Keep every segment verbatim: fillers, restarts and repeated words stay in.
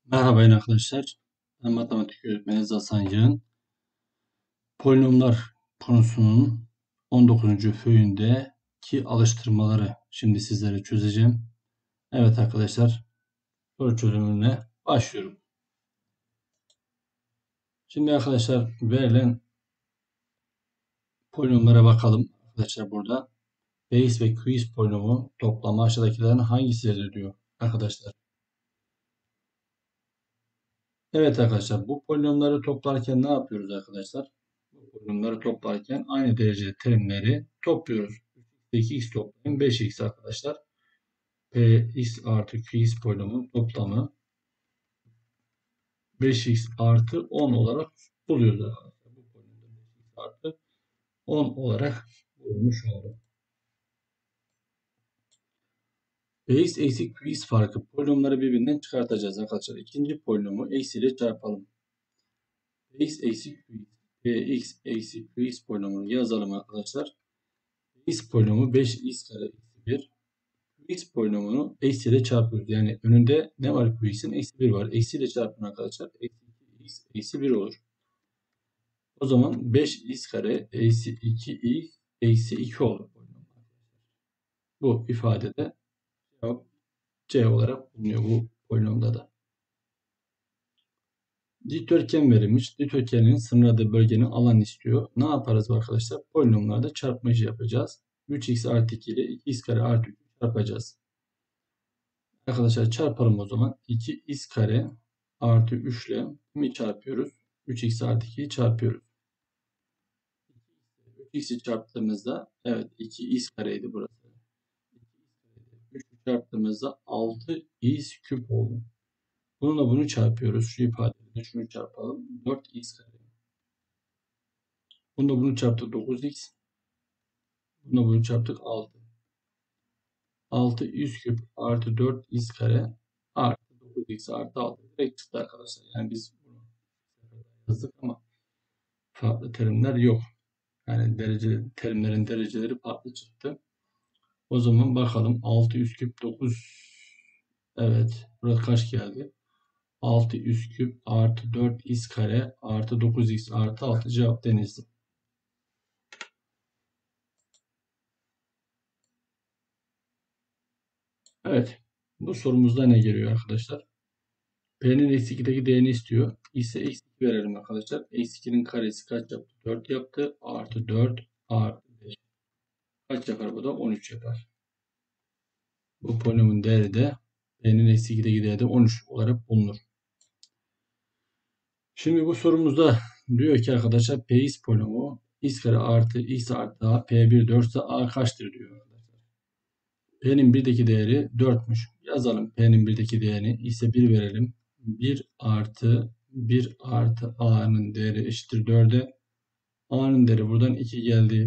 Merhaba yine arkadaşlar. Ben matematik öğretmeni Hasan Yığın. Polinomlar konusunun on dokuzuncu föyündeki alıştırmaları şimdi sizlere çözeceğim. Evet arkadaşlar, soru çözümüne başlıyorum. Şimdi arkadaşlar verilen polinomlara bakalım. Arkadaşlar burada base ve quiz polinomu toplamı aşağıdakilerden hangisidir diyor arkadaşlar. Evet arkadaşlar, bu polinomları toplarken ne yapıyoruz arkadaşlar? Bu polinomları toplarken aynı dereceli terimleri topluyoruz. iki x toplayın beş x arkadaşlar. Px artı qx polinomun toplamı beş x artı on olarak buluyoruz arkadaşlar. Bu polinomda beş x artı on olarak bulunmuş oldu. Px eksi qx farkı polinomları birbirinden çıkartacağız arkadaşlar. İkinci polinomu eksiyle çarpalım. Px eksi qx. Px eksi qx polinomunu yazalım arkadaşlar. X polinomu beş x kare eksi bir. X polinomunu eksi ile çarpıyoruz. Yani önünde ne var Qx'in? Eksi bir var. Eksi ile çarpın arkadaşlar. Eksi iki x eksi bir olur. O zaman beş x kare eksi iki x eksi iki olur. Bu ifadede cevap C olarak bulunuyor bu polinomda da. Dikdörtgen verilmiş. Dikdörtgenin sınırladığı bölgenin alanı istiyor. Ne yaparız arkadaşlar? Polinomlarda çarpmacı yapacağız. üç x artı iki ile iki x kare artı üç çarpacağız. Arkadaşlar çarpalım o zaman. iki x kare artı üç ile mi çarpıyoruz? üç x artı ikiyi çarpıyoruz. üç x'i çarptığımızda evet iki x kareydi burası. üçü çarptığımızda altı x küp oldu. Bununla bunu çarpıyoruz. Şu ifadeyle şunu çarpalım. dört x kare. Bununla bunu çarptık dokuz x. Bununla bunu çarptık altı. altı x küp artı dört x kare artı dokuz x artı altı. Direkt çıktı arkadaşlar. Yani biz bunu yazdık ama farklı terimler yok. Yani derece terimlerin dereceleri farklı çıktı. O zaman bakalım altı üst küp dokuz. Evet. Burada kaç geldi? altı üst küp artı dört x kare artı dokuz x artı altı cevap Denizli. Evet. Bu sorumuzda ne geliyor arkadaşlar? P'nin eksi ikideki değerini istiyor. İse eksi iki verelim arkadaşlar. Eksi ikinin karesi kaç yaptı? dört yaptı. Artı dört artı beş. Kaç yapar bu da? on üç yapar. Bu polinomun değeri de P'nin eksi ikideki değeri de on üç olarak bulunur. Şimdi bu sorumuzda diyor ki arkadaşlar Px polinomu x kare artı x artı a p bir dört ise a kaçtır diyor. P'nin birdeki değeri dörtmüş. Yazalım P'nin birdeki değerini. X'e bir verelim. bir artı bir artı a'nın değeri eşittir dörde. A'nın değeri buradan iki geldi.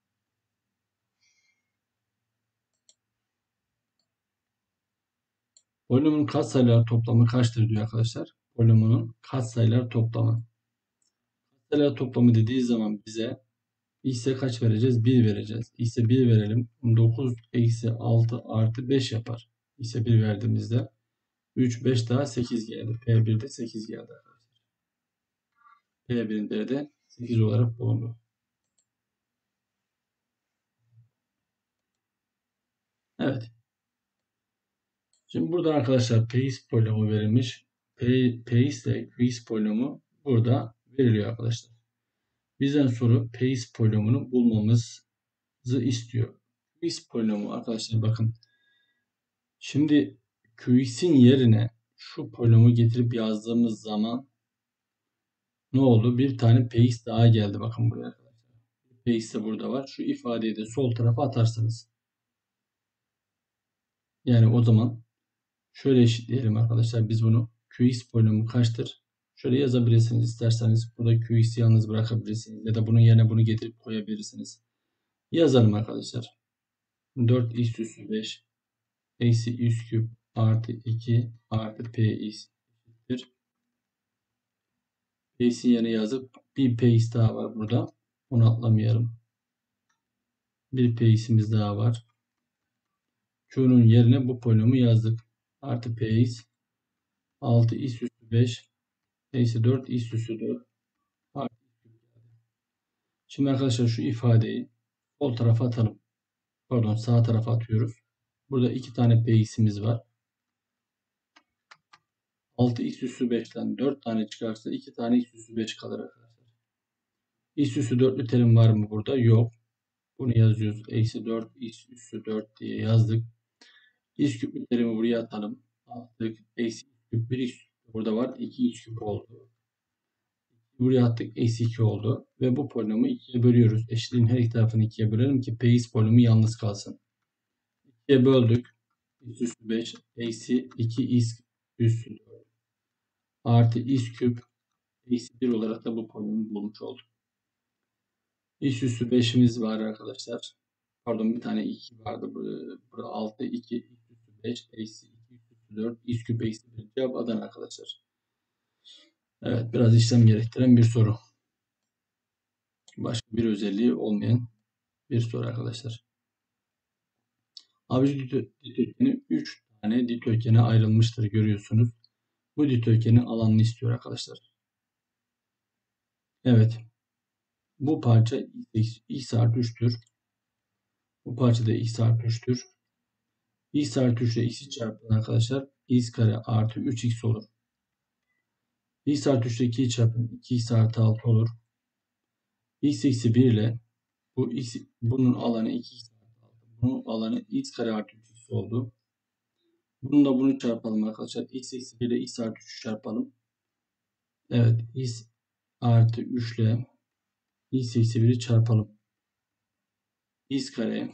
Polinomun katsayılar toplamı kaçtır diyor arkadaşlar. Polinomunun katsayılar toplamı. Katsayılar toplamı dediği zaman bize x'e kaç vereceğiz? bir vereceğiz. X'e bir verelim. dokuz eksi altı artı beş yapar. X'e bir verdiğimizde üç, beş daha sekiz geldi. P bir'de sekiz geldi arkadaşlar. P bir'in değeri de sekiz olarak bulundu. Evet. Şimdi burada arkadaşlar Px polinomu verilmiş. P, Px ile Qx polinomu burada veriliyor arkadaşlar. Bizden soru Px polinomunu bulmamızı istiyor. Qx polinomu arkadaşlar bakın. Şimdi Qx'in yerine şu polinomu getirip yazdığımız zaman ne oldu? Bir tane Px daha geldi. Bakın buraya arkadaşlar. Px de burada var. Şu ifadeyi de sol tarafa atarsınız. Yani o zaman şöyle eşitleyelim arkadaşlar. Biz bunu Qx polinomu kaçtır? Şöyle yazabilirsiniz isterseniz. Burada Qx'i yalnız bırakabilirsiniz. Ya da bunun yerine bunu getirip koyabilirsiniz. Yazalım arkadaşlar. dört x üssü beş eksi üst küp artı iki artı px eşittir. Px'in yerine yazıp bir px daha var burada. Onu atlamayalım. Bir px'imiz daha var. Q'nun yerine bu polinomu yazdık. Artı px altı x üssü beş eksi dört x üssü dört artı x küp geldi. Şimdi arkadaşlar şu ifadeyi sol tarafa atalım. Pardon, sağ tarafa atıyoruz. Burada iki tane px'imiz var. altı x üssü beşten dört tane çıkarsa iki tane x üssü beş kalır arkadaşlar. X üssü dörtlü terim var mı burada? Yok. Bunu yazıyoruz. Eksi dört x üssü dört diye yazdık. X küplü terimi buraya atalım. Attık. Eksi x küp bir x burada var. iki x küp oldu. Buraya attık. Eksi iki oldu. Ve bu polinomu ikiye bölüyoruz. Eşitliğin her iki tarafını ikiye bölelim ki px polinomu yalnız kalsın. ikiye böldük. X üssü beş eksi iki x üssü dört artı x küp eksi bir olarak da bu polinomu bulmuş olduk. X üssü beşimiz var arkadaşlar. Pardon, bir tane iki vardı. Burada altı iki x üssü beş eksi iki x üssü dört x küp eksi bir. Cevap Adana arkadaşlar. Evet, biraz işlem gerektiren bir soru. Başka bir özelliği olmayan bir soru arkadaşlar. Abici dikdörtgeni üç tane dikdörtgene ayrılmıştır görüyorsunuz. Bu dikdörtgenin alanını istiyor arkadaşlar. Evet. Bu parça x, x artı üç'tür. Bu parça da x artı üç'tür. X artı üç ile x'i çarpın arkadaşlar. X kare artı üç x olur. X artı üç ile ikiyi çarpın. iki x artı altı olur. X eksi bir ile bu x, bunun alanı iki x artı altı. Bunun alanı x kare artı üç x oldu. Bunu da bunu çarpalım arkadaşlar. X eksi bir ile x artı üç'ü çarpalım. Evet. X artı üç ile x eksi bir'i çarpalım. X kare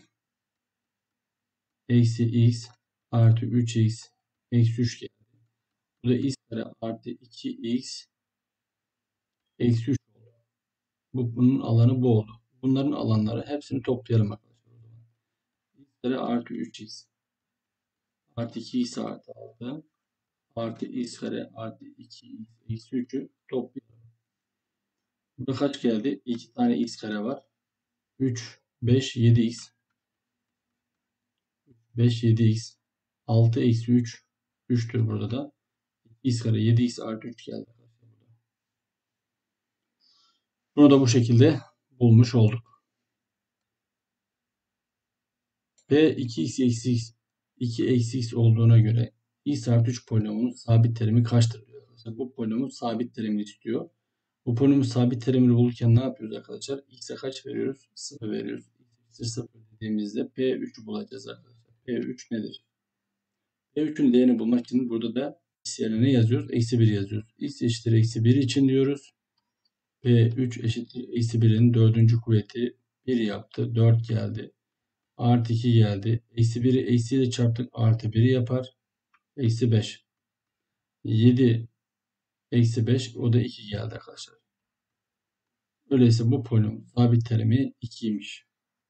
eksi x artı üç x eksi üç geldi. Bu da x kare artı iki x eksi üç oldu. Bu, bunun alanı bu oldu. Bunların alanları hepsini toplayalım arkadaşlar. X kare artı üç x artı iki x artı altı artı x kare artı iki x eksi üç'ü toplayalım. Burada kaç geldi? iki tane x kare var. üç, beş, yedi x. beş, yedi x. altı eksi üç. üç'tür burada da. X kare yedi x artı üç geldi. Bunu da bu şekilde bulmuş olduk. P iki x eksi x iki eksi x olduğuna göre x artı üç polinomunun sabit terimi kaçtır diyor arkadaşlar. Bu polinomun sabit terimini istiyor. Bu polinomun sabit terimini bulurken ne yapıyoruz arkadaşlar? X'e kaç veriyoruz? sıfır veriyoruz. X sıfır dediğimizde P üç'ü bulacağız arkadaşlar. P üç nedir? P üç'ün değerini bulmak için burada da x yerine ne yazıyoruz? Eksi bir yazıyoruz. X eşittir eksi bir için diyoruz. P üç eşittir eksi bir'in dördüncü kuvveti bir yaptı. dört geldi. Artı iki geldi. Eksi bir'i eksi ile çarptık. Artı bir'i yapar. Eksi beş. yedi eksi beş. O da iki geldi arkadaşlar. Öyleyse bu polinom sabit terimi iki'ymiş.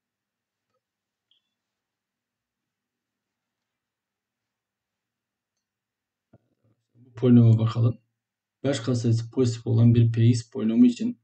Bu polinoma bakalım. Baş katsayısı pozitif olan bir Px polinomu için,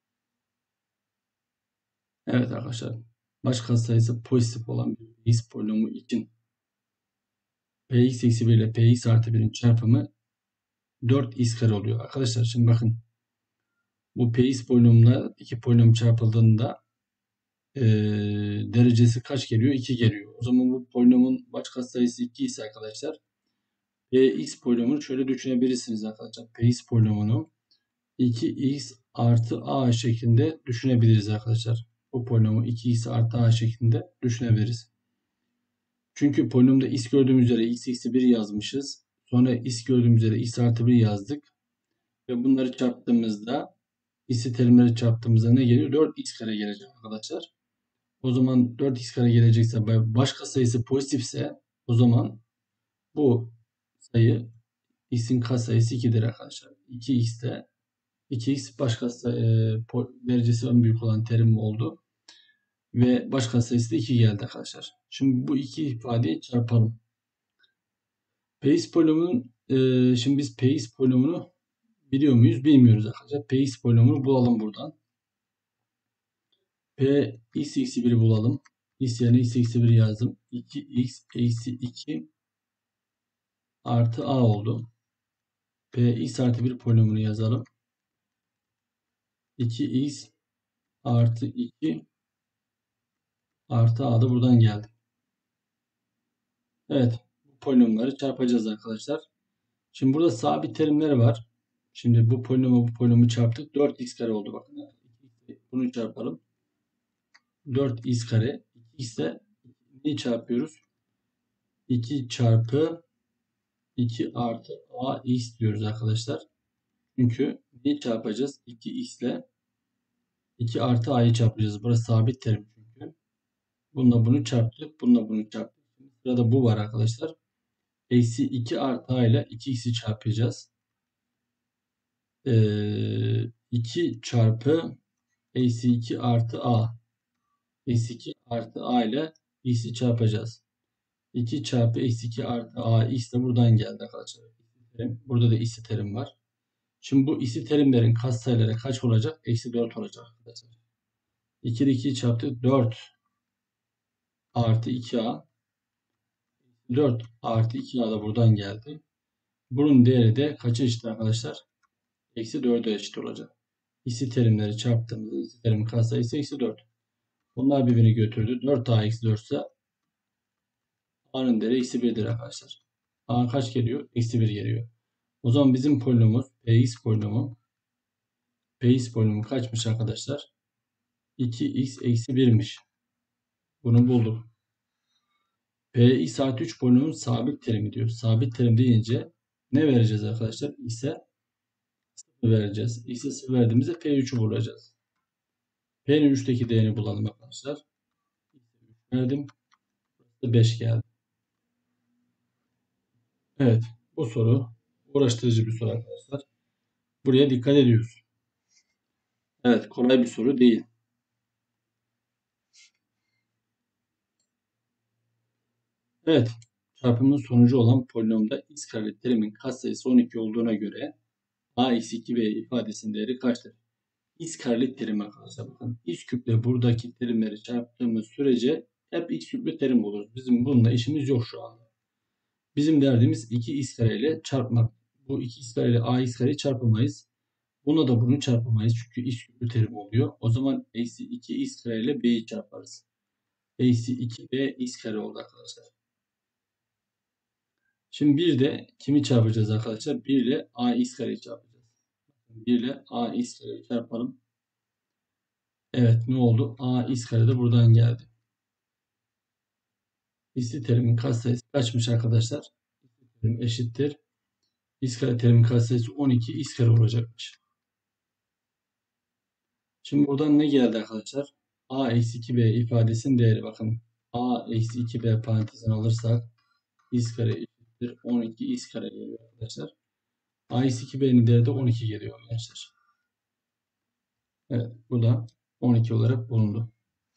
evet arkadaşlar, baş katsayısı pozitif olan bir Px polinomu için Px eksi bir ile Px artı bir'in çarpımı dört x kare oluyor. Arkadaşlar şimdi bakın. Bu Px polinomla iki polinom çarpıldığında e, derecesi kaç geliyor? iki geliyor. O zaman bu polinomun baş katsayısı iki ise arkadaşlar Px polinomunu şöyle düşünebilirsiniz arkadaşlar. Px polinomunu iki x artı a şeklinde düşünebiliriz arkadaşlar. Bu polinomu iki x artı a şeklinde düşünebiliriz. Çünkü polinomda x gördüğümüz üzere x eksi bir yazmışız. Sonra x gördüğümüz üzere x artı bir yazdık. Ve bunları çarptığımızda x'i terimleri çarptığımızda ne geliyor? dört x kare gelecek arkadaşlar. O zaman dört x kare gelecekse başka sayısı pozitifse o zaman bu sayı x'in katsayısı iki'dir arkadaşlar. iki x'te iki x başka sayı, e, derecesi en büyük olan terim oldu. Ve başka sayısı da iki geldi arkadaşlar. Şimdi bu iki ifadeyi çarpalım. Px polinomunun e, şimdi biz Px polinomunu biliyor muyuz? Bilmiyoruz arkadaşlar. Px polinomunu bulalım buradan. P x eksi bir'i bulalım. X yerine x eksi bir yazdım. iki x eksi iki artı a oldu. Px artı bir polinomunu yazalım. iki x artı iki artı a da buradan geldi. Evet. Bu polinomları çarpacağız arkadaşlar. Şimdi burada sabit terimler var. Şimdi bu polinomu bu polinomu çarptık. dört x kare oldu bakın. Bunu çarpalım. dört x kare. iki ise neyi çarpıyoruz? iki çarpı iki artı ax diyoruz arkadaşlar. Çünkü neyi çarpacağız? iki x ile iki artı a'yı çarpacağız. Burası sabit terim çünkü. Bununla bunu çarptık. Bununla bunu çarptık. Şimdi sırada bu var arkadaşlar. Eksi iki artı a ile iki x'i çarpacağız. Ee, iki çarpı eksi iki artı a. Eksi iki artı a ile x'i çarpacağız. iki çarpı eksi iki artı a x de buradan geldi arkadaşlar. Burada da x'i terim var. Şimdi bu x'i terimlerin katsayıları kaç olacak? Eksi dört olacak arkadaşlar. iki ile ikiyi çarptık. dört artı iki a. dört artı iki a da buradan geldi. Bunun değeri de kaça eşit arkadaşlar? Eksi dörde eşit olacak. X'i terimleri çarptığımızda x'i terimin katsayısı eksi dört. Bunlar birbirini götürdü. dört a eksi dört ise a'nın değeri eksi bir'dir arkadaşlar. A kaç geliyor? Eksi bir geliyor. O zaman bizim polinomumuz Px polinomu Px polinomu kaçmış arkadaşlar? iki x eksi bir'miş. Bunu bulduk. Px artı üç polinomun sabit terimi diyor. Sabit terim deyince ne vereceğiz arkadaşlar? X'e sıfır vereceğiz. X'e sıfır verdiğimizde P üç'ü bulacağız. P'nin üç'teki değerini bulalım arkadaşlar. Verdim. beş geldi. Evet. Bu soru uğraştırıcı bir soru arkadaşlar. Buraya dikkat ediyoruz. Evet. Kolay bir soru değil. Evet. Çarpımın sonucu olan polinomda x kareli terimin katsayısı on iki olduğuna göre a eksi iki b ifadesinin değeri kaçtır? X kareli terim arkadaşlar. Bakın x küple buradaki terimleri çarptığımız sürece hep x küple terim buluruz. Bizim bununla işimiz yok şu anda. Bizim derdimiz iki x kare ile çarpmak. Bu iki x kare ile ax kareyi çarpamayız. Buna da bunu çarpamayız. Çünkü x küplü terim oluyor. O zaman eksi iki x kare ile b'yi çarparız. Eksi iki b x kare oldu arkadaşlar. Şimdi bir de kimi çarpacağız arkadaşlar? bir ile ax kareyi çarpacağız. bir ile ax kareyi çarpalım. Evet ne oldu? Ax kare de buradan geldi. X'li terimin katsayısı kaçmış arkadaşlar? Terim eşittir. X kare terimin katsayısı on iki x kare olacakmış. Şimdi buradan ne geldi arkadaşlar? A eksi iki b ifadesinin değeri bakın. A eksi iki b parantezine alırsak x kare eşittir. on iki x kare geliyor arkadaşlar. A eksi iki b'nin değeri de on iki geliyor arkadaşlar. Evet bu da on iki olarak bulundu.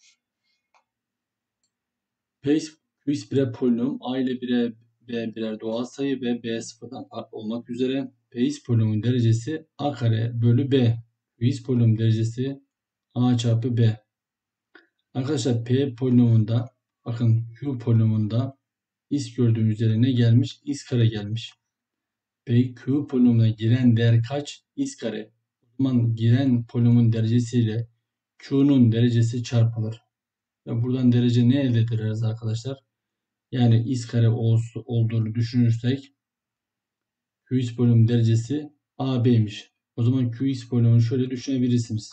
Qx birer polinom, a ile birer b birer doğal sayı ve b sıfırdan farklı olmak üzere Px polinomun derecesi a kare bölü b. Qx polinom derecesi a çarpı b. Arkadaşlar p polinomunda bakın q polinomunda x gördüğüm üzere ne gelmiş? X kare gelmiş. P q polinomuna giren değer kaç? X kare. O zaman giren polinomun derecesiyle q'nun derecesi çarpılır. Ve buradan derece ne elde ederiz arkadaşlar? Yani x kare olduğunu düşünürsek qx polinomun derecesi a b'ymiş. O zaman qx polinomunu şöyle düşünebilirsiniz.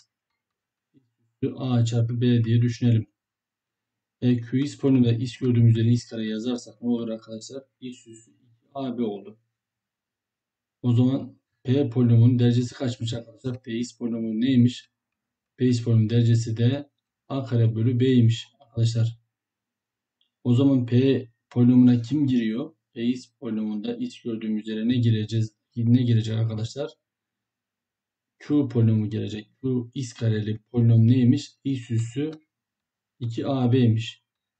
A çarpı b diye düşünelim. E, qx polinomunda x gördüğümüz üzere x kare yazarsak ne olur arkadaşlar? X üssü a b oldu. O zaman p polinomunun derecesi kaçmış arkadaşlar? Px polinomu neymiş? Px polinomunun derecesi de a kare bölü b'ymiş arkadaşlar. O zaman p polinomuna kim giriyor? Px polinomunda x gördüğüm üzere ne gireceğiz? Ne girecek arkadaşlar? Q polinomu gelecek. Q x kareli polinom neymiş? X üssü iki a b'ymiş.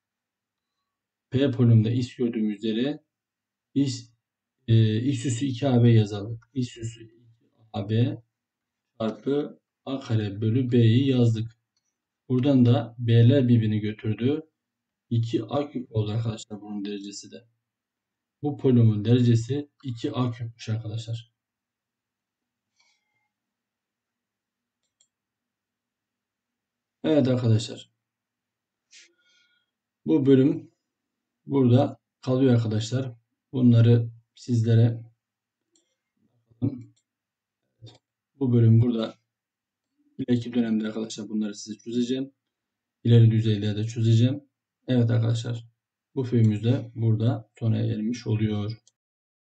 P polinomda x gördüğüm üzere x, e, x üssü iki a b yazalım. X üssü iki a b çarpı a kare bölü b'yi yazdık. Buradan da b'ler birbirini götürdü. iki a küp oldu arkadaşlar bunun derecesi de. Bu polinomun derecesi iki a küpmüş arkadaşlar. Evet arkadaşlar. Bu bölüm burada kalıyor arkadaşlar. Bunları sizlere bu bölüm burada ileriki dönemde arkadaşlar bunları size çözeceğim. İleri düzeylerde çözeceğim. Evet arkadaşlar. Bu filmimiz de burada sona ermiş oluyor.